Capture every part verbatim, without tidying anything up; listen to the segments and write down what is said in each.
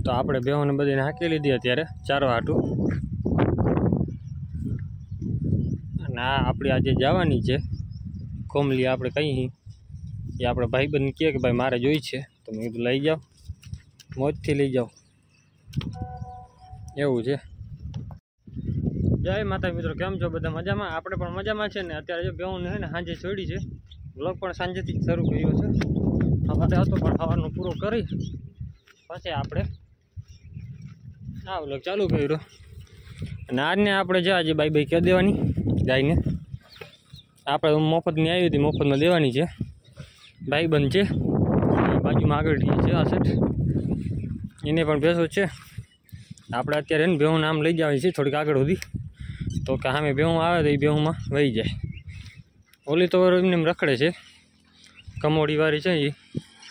तो આપણે બેહોને બધી હાંકી લીધી અત્યારે ચારવા હાટું અને આ આપણે આજે જવાની છે કોમલી આપણે કઈ એ આપણે ભાઈબંધ કહે કે ભાઈ મારે જોઈ છે તો મેં કીધું લઈ જાઓ મોજથી લઈ જાઓ એવું છે। જય માતા મિત્રો, કેમ છો બધા? મજામાં? આપણે પણ મજામાં છે ને। અત્યારે જો બેહું ને સાંજે છોડી છે, બ્લોગ પણ સાંજેથી જ શરૂ કર્યો છે। સવારે હતો પણ સવારનો પૂરો કરી પછી આપણે આ બ્લોગ ચાલુ કર્યો અને આજને આપણે જે આજે બાઈ બાઈ કહી દેવાની ગાયને આપણે મફતની આવી હતી, મફતમાં દેવાની છે। ભાઈબંધ છે બાજુમાં આગળ છે આ સેટ, એને પણ ભેંસો છે। આપણે અત્યારે એને બેહું નામ લઈ જવાની છે થોડીક આગળ સુધી, તો કે સામે બેહું આવે તો એ બેહુંમાં વહી જાય। ઓલી તો એમને એમ રખડે છે, કમોડીવાળી છે એ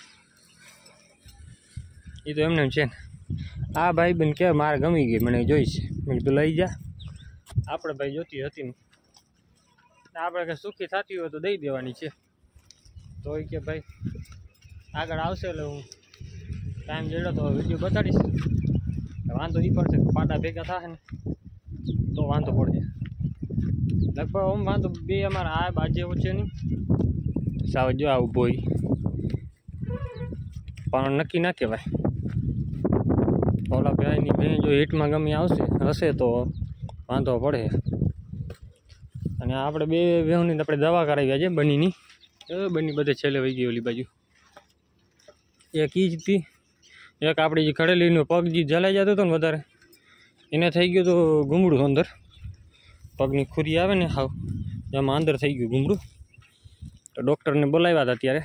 એ તો એમને એમ છે ને। આ ભાઈબંધ કે મારે ગમી ગઈ, મને જોઈશ, મેં કીધું લઈ જા। આપણે ભાઈ જોતી હતી ને આપણે કંઈ સુખી થતી હોય તો દઈ દેવાની છે, તો એ કે ભાઈ આગળ આવશે એટલે હું ટાઈમ જડ્યો તો વિડીયો બતાડીશ। વાંધો એ પડશે પાટા ભેગા થાય ને તો વાંધો પડશે। લગભગ આમ વાંધો બે અમારા આ બાજુ એવું છે નહીં, સાવ જો આવું ભોય પણ નક્કી ના કહેવાય। ઓલા ભાઈની બેન જો હિટમાં ગમી આવશે હશે તો વાંધો પડે। અને આપણે બે બેહુની આપણે દવા કરાવ્યા છે બનીની, બની બધે છેલ્લે વહી ગઈ ઓલી બાજુ। એક ઈ જ હતી, એક આપણી જે ખડેલીનો પગ જે જલાઈ જતો હતો ને વધારે, એને થઈ ગયું તો ગુમડું અંદર, પગની ખુરી આવે ને હાવ એમાં અંદર થઈ ગયું ગુમડું। તો ડૉક્ટરને બોલાવ્યા હતા અત્યારે,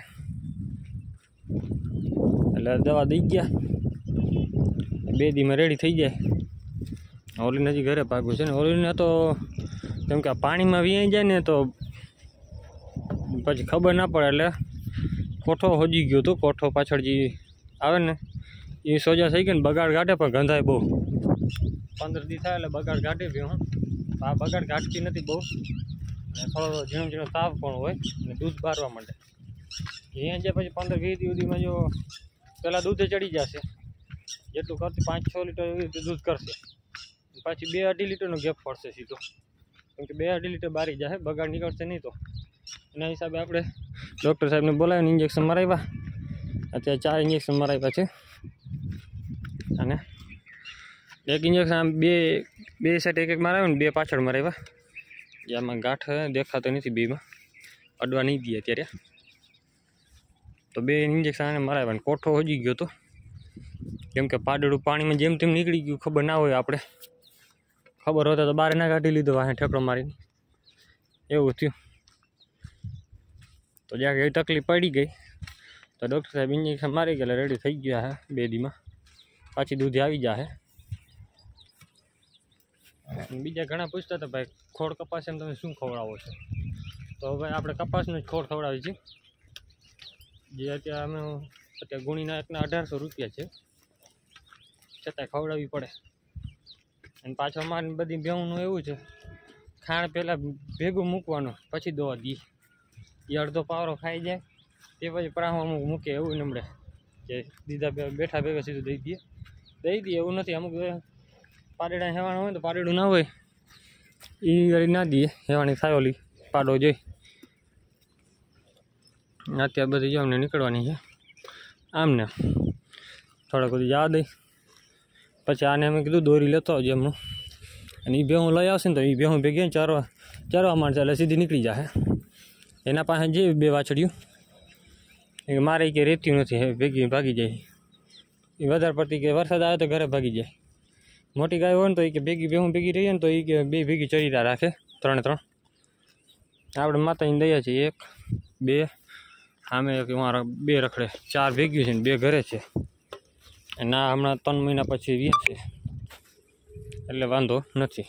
એટલે દવા દઈ ગયા, બે દીમાં રેડી થઈ જાય। ઓલીને હજી ઘરે ભાગવું છે ને, ઓલીને તો કેમ કે પાણીમાં વીયાઈ જાય ને તો પછી ખબર ના પડે, એટલે કોઠો હોજી ગયો હતો, કોઠો પાછળ જે આવે ને એ સોજા થઈ ગઈ ને બગાડ કાઢે પણ ગંધાય બહુ। પંદર દી થાય એટલે બગાડ કાઢે બી હું આ બગાડ કાઢતી નથી બહુ, અને થોડો ઝીણો ઝીણો તાવ પણ હોય અને દૂધ બારવા માંડે। અહીંયા જે પછી પંદર વીસ દી સુધીમાં જો પહેલાં દૂધે ચડી જશે, જેટલું કરતી પાંચ છ લીટર એવી રીતે દૂધ કરશે, પાછી બે અઢી લીટરનો ગેપ પડશે સીધો, કેમ કે બે અઢી લીટર બારી જશે, બગાડ નીકળશે નહીં। તો એના હિસાબે આપણે ડૉક્ટર સાહેબને બોલાવીને ઇન્જેક્શન મરાવ્યા, અત્યારે ચાર ઇન્જેક્શન મરાવ્યા છે। અને એક ઇન્જેક્શન આમ બે બે સેટ એક એક મરાવ્યું ને બે પાછળ મરાવ્યા, જેમાં ગાંઠ દેખાતો નથી, બેમાં અડવા નહીં દે અત્યારે, તો બે ઇન્જેક્શન આને મરાવ્યા ને કોઠો હોજી ગયો હતો, કેમ કે પાડડું પાણીમાં જેમ તેમ નીકળી ગયું, ખબર ના હોય, આપણે ખબર હોતા તો બહાર ના કાઢી લીધો વાહે ઠેકડો મારીને, એવું થયું। તો જ્યાં એવી તકલીફ પડી ગઈ તો ડૉક્ટર સાહેબ ઇન્જેક્શન મારી ગયેલા રેડી થઈ ગયા હે, બે દીમાં પાછી દૂધ આવી જશે। બીજા ઘણા પૂછતા હતા ભાઈ ખોળ કપાસ એમ તમે શું ખવડાવો છો, તો ભાઈ આપણે કપાસનો જ ખોળ ખવડાવીએ છીએ, જે અત્યારે અમે અત્યારે ગુણીના એકના અઢારસો રૂપિયા છે, છતાંય ખવડાવવી પડે। અને પાછો અમારે બધી બેહુંનું એવું છે, ખાણ પહેલાં ભેગું મૂકવાનું પછી દવા દઈએ, એ અડધો પાવરો ખાઈ જાય તે પછી પરાહમાં અમુક મૂકે, એવું નમડે કે દીધા બેઠા ભેગા સીધું દઈ દઈએ દઈ દઈએ એવું નથી। અમુક પાડેડા હેવાણ હોય તો પાડેડું ના હોય એ ગાડી ના દઈએ, હેવાણી થાય ઓલી પાડો જોઈ। અત્યારે બધી જો અમને નીકળવાની છે આમને, થોડાક બધી જવા દઈ પછી આને અમે કીધું દોરી લેતો આવજે એમનું, અને એ ભેહું લઈ આવશે ને તો એ ભેહું ભેગી ચરવા ચરવા માંડશે એટલે સીધી નીકળી જશે। એના પાસે જે બે વાછડિયું એ મારે કે રહેતી નથી, ભેગી ભાગી જાય, એ વધારે પડતી કે વરસાદ આવે તો ઘરે ભાગી જાય। મોટી ગાય હોય ને તો એ કે ભેગી ભેહું ભેગી રહીએ ને તો એ કે બે ભેગી ચરીરા રાખે, ત્રણે ત્રણ। આપણે માતાજીને દયા છે, એક બે સામે એક મારા બે રખડે, ચાર ભેગી છે ને બે ઘરે છે, ના હમણાં ત્રણ મહિના પછી વીએ છે એટલે વાંધો નથી,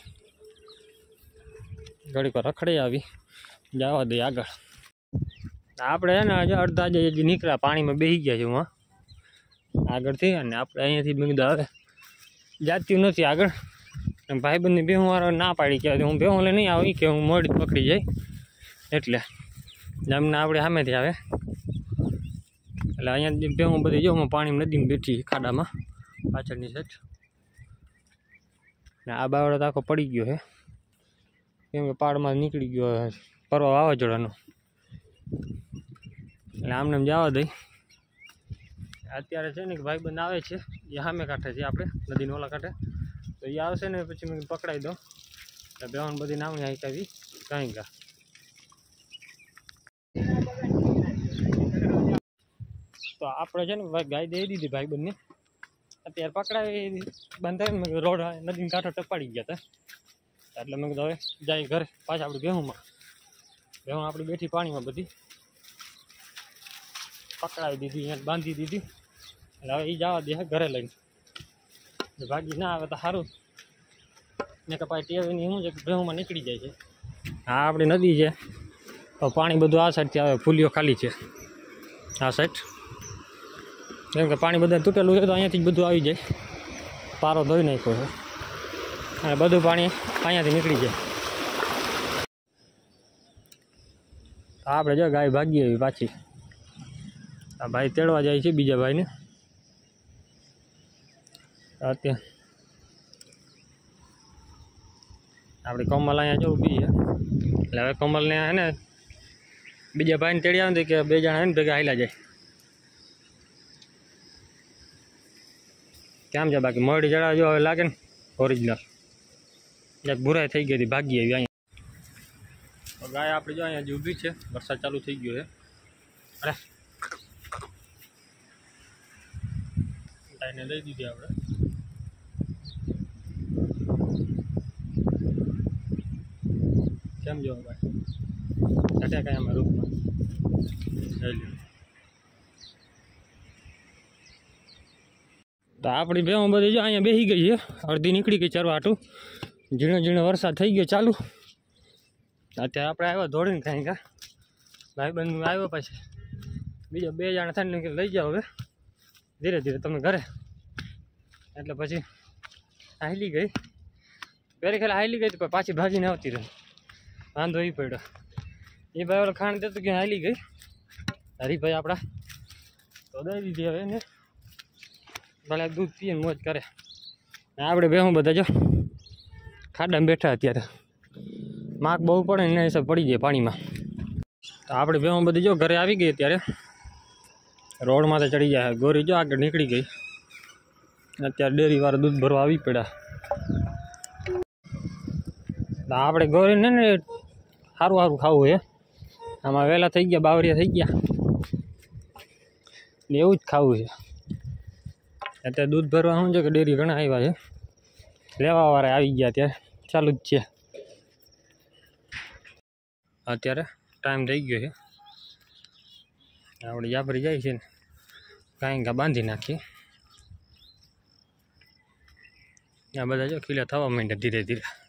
ઘડીક વાર રખડે આવી જવા દઈએ આગળ। આપણે છે ને આજે અડધા જે નીકળ્યા પાણીમાં બેસી ગયા છે હું આગળથી, અને આપણે અહીંયાથી મેં કીધું હવે જાતું નથી આગળ, ભાઈબંધની બેહું વાળો ના પાડી કે હું બેહું લઈ નહીં આવી કે હું મોડી પકડી જાય, એટલે એમને આપણે સામેથી આવે એટલે અહીંયા બેહું બધી જો પાણી નદીમાં બેઠી ખાડામાં, પાછળની સાઈડ. ને આ બાવડો તો આખો પડી ગયો છે, કેમ કે પાડમાં નીકળી ગયો પરવા વાવાઝોડાનો. એટલે આમને એમ જવા દઈ. અત્યારે છે ને કે ભાઈબંધ આવે છે, એ સામે કાંઠે છે આપણે નદીના ઓલા કાંઠે. તો એ આવશે ને પછી મેં પકડાઈ દઉં એટલે બેવાન બધી નામની હાંકાવી કાંઈ ગા. તો આપણે છે ને ભાઈ ગાય દઈ દીધી ભાઈબંધને. અત્યારે પકડાવી બંધાય મેં રોડ નદીના કાંઠો ટપાડી ગયા હતા. એટલે મેં કીધું હવે જાય ઘરે પાછા આપણે બેહુંમાં. બેહું આપણી બેઠી પાણીમાં બધી પકડાવી દીધી, અહીંયા બાંધી દીધી. એટલે હવે એ જવા દે ઘરે લઈને. ભાગી ના આવે તો સારું ને કે પાછી ટેવીની શું છે કે બેહુંમાં નીકળી જાય છે. હા આપણી નદી છે તો પાણી બધું આ સાઈડથી આવે, ફૂલીઓ ખાલી છે આ સાઈડ. કેમ કે પાણી બધા તૂટેલું છે તો અહીંયાથી જ બધું આવી જાય. પારો ધોઈ નાખ્યો છે અને બધું પાણી અહીંયાથી નીકળી જાય. આપણે જો ગાય ભાગી આવી પાછી. આ ભાઈ તેડવા જાય છે બીજા ભાઈને. અત્યારે આપણી કોમલ અહીંયા જો ઊભી છે. એટલે હવે કોમલને હે ને બીજા ભાઈને તેડી આવે કે બે જણા હે ને ભેગા હાલ્યા જાય. કેમ છે બાકી મોડી જણા જો હવે લાગે ને ઓરિજિનલ. એક બુરાઈ થઈ ગઈ હતી, ભાગી આવી અહીંયા. તો ગાય આપણે જો અહીંયા જ ઊભી છે, વરસાદ ચાલુ થઈ ગયો છે. અરે ગાયને દઈ દીધી આપણે. કેમ જો ભાઈ ઘટે કાંઈ અમારા રૂપમાં જઈ લો. તો આપણી ભેહું બધી જો અહીંયા બેસી ગઈ છે, અડધી નીકળી ગઈ ચરવા હાટું. ઝીણો ઝીણો વરસાદ થઈ ગયો ચાલુ. અત્યારે આપણે આવ્યા દોડીને કાંઈ કા ભાઈબંધ આવ્યો પછી બીજા બે જણા થઈને કે લઈ જાઓ હવે ધીરે ધીરે તમે ઘરે. એટલે પછી હાલી ગઈ, પહેલી ખેલા હાલી ગઈ તો પાછી ભાગીને આવતી રહી. વાંધો એ પડ્યો. એ ભાઈ ઓલો ખાણ દેતું કે હાલી ગઈ. હરીભાઈ આપણા તો દઈ દીધી હવે ને ભલે દૂધ પીએ મોજ કરે. આપણે બેહું બધા જો ખાડામાં બેઠા. અત્યારે માક બહુ પડે ને એના હિસાબ પડી જાય પાણીમાં. તો આપણે બેહું બધી જો ઘરે આવી ગઈ. અત્યારે રોડમાં તો ચડી જાય. ગોરી જો આગળ નીકળી ગઈ. અત્યારે ડેરીવાળા દૂધ ભરવા આવી પડ્યા. તો આપણે ગોરીને ને સારું સારું ખાવું છે. આમાં વહેલા થઈ ગયા, બાવરિયા થઈ ગયા ને એવું જ ખાવું છે. અત્યારે દૂધ ભરવા શું છે કે ડેરી ઘણા આવ્યા છે, લેવાવાળા આવી ગયા. અત્યારે ચાલુ જ છે. અત્યારે ટાઈમ થઈ ગયો છે. આપણે જાફરી જાય છે ને કાંઈ કા બાંધી નાખીએ. આ બધા જો ખીલા થવા માંડ્યા ધીરે ધીરે.